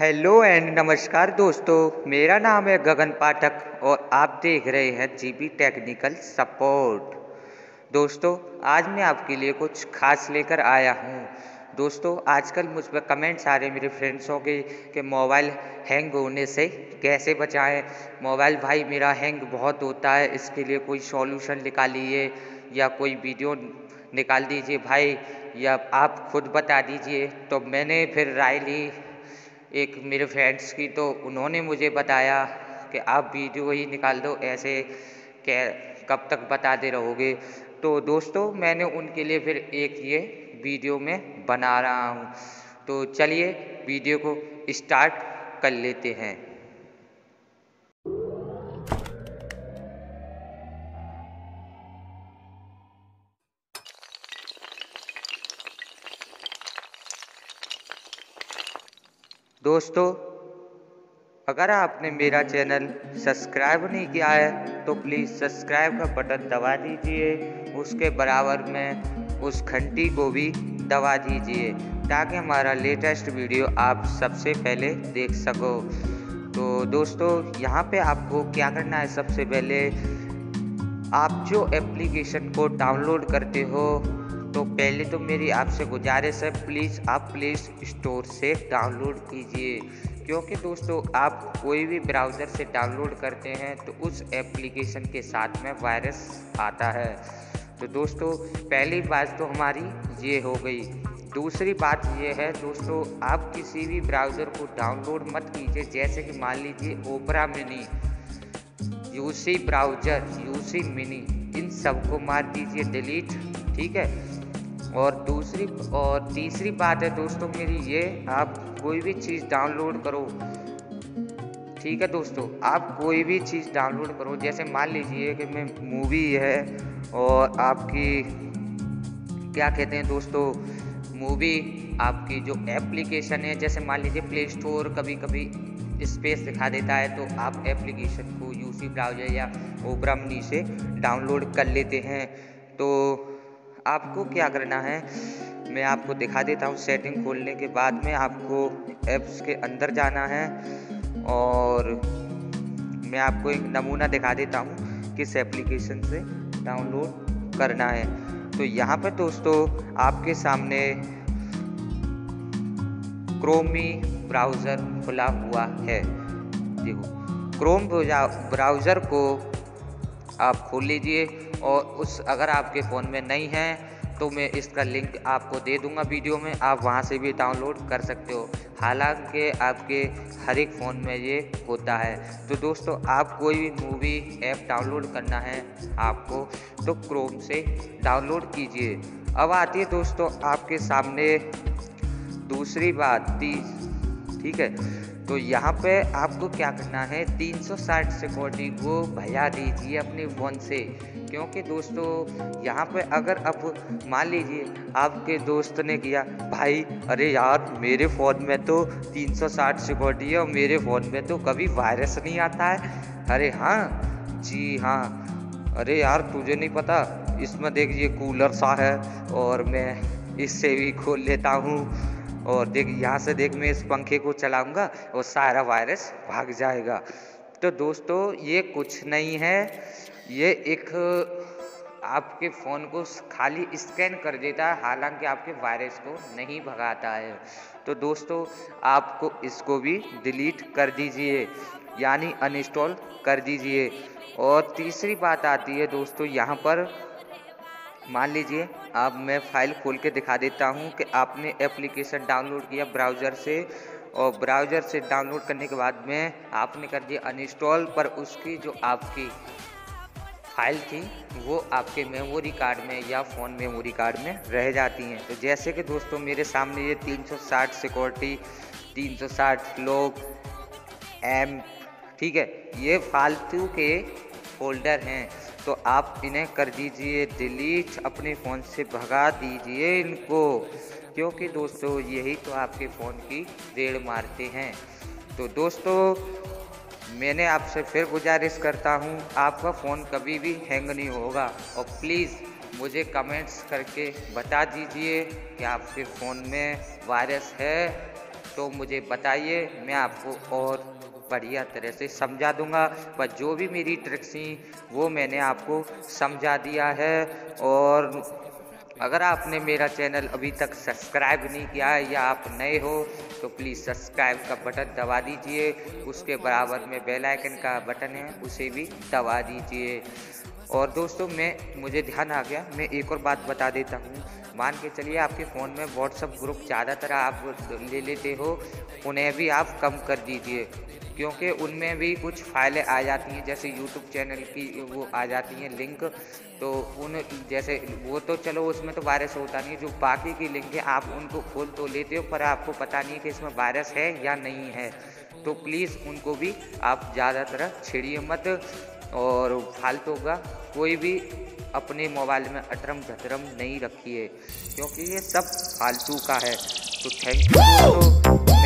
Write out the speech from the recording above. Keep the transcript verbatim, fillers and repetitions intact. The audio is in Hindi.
हेलो एंड नमस्कार दोस्तों, मेरा नाम है गगन पाठक और आप देख रहे हैं जीपी टेक्निकल सपोर्ट। दोस्तों, आज मैं आपके लिए कुछ खास लेकर आया हूँ। दोस्तों, आजकल मुझ पर कमेंट्स आ रहे मेरे फ्रेंड्सों के कि मोबाइल हैंग होने से कैसे बचाएं। मोबाइल भाई मेरा हैंग बहुत होता है, इसके लिए कोई सॉल्यूशन निकालिए या कोई वीडियो निकाल दीजिए भाई, या आप खुद बता दीजिए। तो मैंने फिर राय ली एक मेरे फ्रेंड्स की, तो उन्होंने मुझे बताया कि आप वीडियो ही निकाल दो, ऐसे क्या कब तक बताते रहोगे। तो दोस्तों, मैंने उनके लिए फिर एक ये वीडियो में बना रहा हूँ। तो चलिए वीडियो को स्टार्ट कर लेते हैं। दोस्तों, अगर आपने मेरा चैनल सब्सक्राइब नहीं किया है तो प्लीज़ सब्सक्राइब का बटन दबा दीजिए, उसके बराबर में उस घंटी को भी दबा दीजिए ताकि हमारा लेटेस्ट वीडियो आप सबसे पहले देख सको। तो दोस्तों, यहाँ पे आपको क्या करना है, सबसे पहले आप जो एप्लीकेशन को डाउनलोड करते हो तो पहले तो मेरी आपसे गुजारिश है, प्लीज़ आप प्ले स्टोर से डाउनलोड कीजिए, क्योंकि दोस्तों आप कोई भी ब्राउज़र से डाउनलोड करते हैं तो उस एप्लीकेशन के साथ में वायरस आता है। तो दोस्तों, पहली बात तो हमारी ये हो गई। दूसरी बात ये है दोस्तों, आप किसी भी ब्राउज़र को डाउनलोड मत कीजिए, जैसे कि मान लीजिए Opera mini, UC browser, UC mini, इन सबको मार दीजिए डिलीट, ठीक है। और दूसरी और तीसरी बात है दोस्तों मेरी ये, आप कोई भी चीज़ डाउनलोड करो, ठीक है दोस्तों, आप कोई भी चीज़ डाउनलोड करो, जैसे मान लीजिए कि मैं मूवी है और आपकी क्या कहते हैं दोस्तों, मूवी आपकी जो एप्लीकेशन है, जैसे मान लीजिए प्ले स्टोर कभी कभी स्पेस दिखा देता है, तो आप एप्लीकेशन को यूसी ब्राउज़र या ओपरा मिनी से डाउनलोड कर लेते हैं। तो आपको क्या करना है, मैं आपको दिखा देता हूँ। सेटिंग खोलने के बाद में आपको ऐप्स के अंदर जाना है और मैं आपको एक नमूना दिखा देता हूँ किस एप्लीकेशन से डाउनलोड करना है। तो यहाँ पर दोस्तों आपके सामने क्रोमी ब्राउज़र खुला हुआ है। देखो, क्रोम ब्राउज़र को आप खोल लीजिए और उस अगर आपके फ़ोन में नहीं है तो मैं इसका लिंक आपको दे दूंगा वीडियो में, आप वहां से भी डाउनलोड कर सकते हो। हालांकि आपके हर एक फ़ोन में ये होता है। तो दोस्तों, आप कोई भी मूवी ऐप डाउनलोड करना है आपको तो क्रोम से डाउनलोड कीजिए। अब आती है दोस्तों आपके सामने दूसरी बात, ठीक है। तो यहाँ पे आपको क्या करना है, तीन सौ साठ सिक्योरिटी को भजा दीजिए अपने फ़ोन से, क्योंकि दोस्तों यहाँ पे अगर अब मान लीजिए आपके दोस्त ने किया, भाई अरे यार मेरे फ़ोन में तो तीन सौ साठ सिक्योरिटी है और मेरे फ़ोन में तो कभी वायरस नहीं आता है। अरे हाँ जी हाँ, अरे यार तुझे नहीं पता, इसमें देख ये कूलर सा है और मैं इससे भी खोल लेता हूँ, और देख यहाँ से देख मैं इस पंखे को चलाऊंगा और सारा वायरस भाग जाएगा। तो दोस्तों ये कुछ नहीं है, ये एक आपके फ़ोन को खाली स्कैन कर देता है, हालांकि आपके वायरस को नहीं भगाता है। तो दोस्तों आपको इसको भी डिलीट कर दीजिए, यानी अनइंस्टॉल कर दीजिए। और तीसरी बात आती है दोस्तों, यहाँ पर मान लीजिए अब मैं फ़ाइल खोल के दिखा देता हूँ कि आपने एप्लीकेशन डाउनलोड किया ब्राउज़र से, और ब्राउज़र से डाउनलोड करने के बाद में आपने कर दिया अनइंस्टॉल, पर उसकी जो आपकी फ़ाइल थी वो आपके मेमोरी कार्ड में या फ़ोन मेमोरी कार्ड में रह जाती हैं। तो जैसे कि दोस्तों मेरे सामने ये तीन सौ साठ सिक्योरिटी, तीन सौ साठ लोग एम, ठीक है, ये फालतू के फोल्डर हैं, तो आप इन्हें कर दीजिए डिलीट, अपने फ़ोन से भगा दीजिए इनको, क्योंकि दोस्तों यही तो आपके फ़ोन की रेड़ मारते हैं। तो दोस्तों मैंने आपसे फिर गुजारिश करता हूँ, आपका फ़ोन कभी भी हैंग नहीं होगा, और प्लीज़ मुझे कमेंट्स करके बता दीजिए कि आपके फ़ोन में वायरस है तो मुझे बताइए, मैं आपको और बढ़िया तरह से समझा दूंगा। पर जो भी मेरी ट्रिक्स थी वो मैंने आपको समझा दिया है। और अगर आपने मेरा चैनल अभी तक सब्सक्राइब नहीं किया है या आप नए हो तो प्लीज़ सब्सक्राइब का बटन दबा दीजिए। उसके बराबर में बेल आइकन का बटन है, उसे भी दबा दीजिए। और दोस्तों, मैं मुझे ध्यान आ गया, मैं एक और बात बता देता हूँ। मान के चलिए आपके फ़ोन में व्हाट्सएप ग्रुप ज़्यादातर आप ले लेते हो, उन्हें भी आप कम कर दीजिए, क्योंकि उनमें भी कुछ फाइलें आ जाती हैं, जैसे यूट्यूब चैनल की वो आ जाती हैं लिंक। तो उन जैसे वो तो चलो उसमें तो वायरस होता नहीं है, जो बाकी की लिंक है आप उनको खोल तो लेते हो पर आपको पता नहीं है कि इसमें वायरस है या नहीं है। तो प्लीज़ उनको भी आप ज़्यादातर छेड़िए मत। और फालतू का कोई भी अपने मोबाइल में अटरम झटरम नहीं रखिए, क्योंकि ये सब फालतू का है। तो थैंक यू दोस्तों।